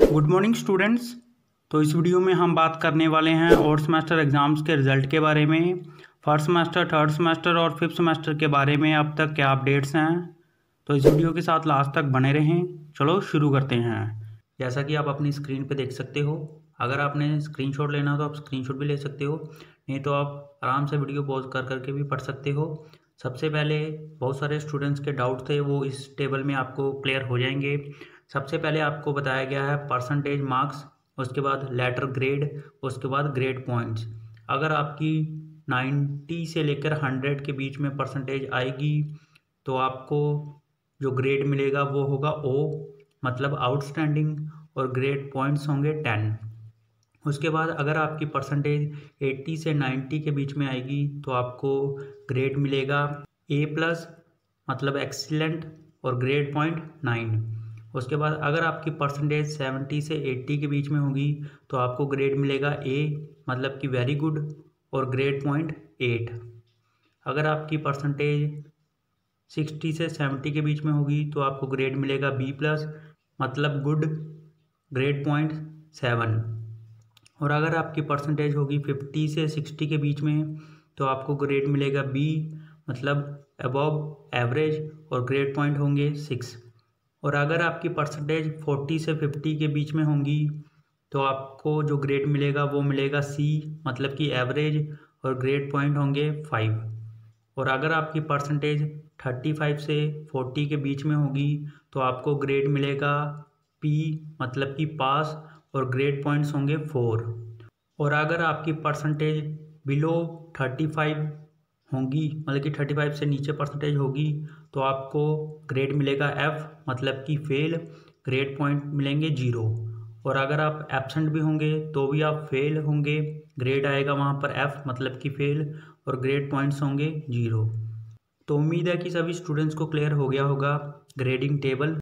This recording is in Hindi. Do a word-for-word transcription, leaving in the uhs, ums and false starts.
Good morning students. तो इस वीडियो में हम बात करने वाले हैं और सेमेस्टर एग्ज़ाम्स के रिज़ल्ट के बारे में। फर्स्ट सेमेस्टर, थर्ड सेमेस्टर और फिफ्थ सेमेस्टर के बारे में अब तक क्या अपडेट्स हैं। तो इस वीडियो के साथ लास्ट तक बने रहें। चलो शुरू करते हैं। जैसा कि आप अपनी स्क्रीन पे देख सकते हो, अगर आपने स्क्रीनशॉट लेना हो तो आप स्क्रीनशॉट भी ले सकते हो, नहीं तो आप आराम से वीडियो पॉज कर करके भी पढ़ सकते हो। सबसे पहले बहुत सारे स्टूडेंट्स के डाउट थे, वो इस टेबल में आपको क्लियर हो जाएंगे। सबसे पहले आपको बताया गया है परसेंटेज मार्क्स, उसके बाद लेटर ग्रेड, उसके बाद ग्रेड पॉइंट्स। अगर आपकी नाइन्टी से लेकर हंड्रेड के बीच में परसेंटेज आएगी तो आपको जो ग्रेड मिलेगा वो होगा ओ, मतलब आउटस्टैंडिंग, और ग्रेड पॉइंट्स होंगे टेन। उसके बाद अगर आपकी परसेंटेज एट्टी से नाइन्टी के बीच में आएगी तो आपको ग्रेड मिलेगा ए प्लस, मतलब एक्सीलेंट, और ग्रेड पॉइंट नाइन। उसके बाद अगर आपकी परसेंटेज सेवेंटी से एट्टी के बीच में होगी तो आपको ग्रेड मिलेगा ए, मतलब कि वेरी गुड, और ग्रेड पॉइंट एट। अगर आपकी परसेंटेज सिक्सटी से सेवेंटी के बीच में होगी तो आपको ग्रेड मिलेगा बी प्लस, मतलब गुड, ग्रेड पॉइंट सेवन। और अगर आपकी परसेंटेज होगी फिफ्टी से सिक्सटी के बीच में तो आपको ग्रेड मिलेगा बी, मतलब अबव एवरेज, और ग्रेड पॉइंट होंगे सिक्स। और अगर आपकी परसेंटेज फोर्टी से फिफ्टी के बीच में होंगी तो आपको जो ग्रेड मिलेगा वो मिलेगा सी, मतलब कि एवरेज, और ग्रेड पॉइंट होंगे फाइव। और अगर आपकी परसेंटेज थर्टी फाइव से फोर्टी के बीच में होगी तो आपको ग्रेड मिलेगा पी, मतलब कि पास, और ग्रेड पॉइंट्स होंगे फोर। और अगर आपकी परसेंटेज बिलो थर्टी फाइव होंगी, मतलब कि थर्टी फाइव से नीचे परसेंटेज होगी, तो आपको ग्रेड मिलेगा एफ़, मतलब कि फेल, ग्रेड पॉइंट मिलेंगे जीरो। और अगर आप एब्सेंट भी होंगे तो भी आप फेल होंगे, ग्रेड आएगा वहाँ पर एफ़, मतलब कि फेल, और ग्रेड पॉइंट्स होंगे जीरो। तो उम्मीद है कि सभी स्टूडेंट्स को क्लियर हो गया होगा ग्रेडिंग टेबल।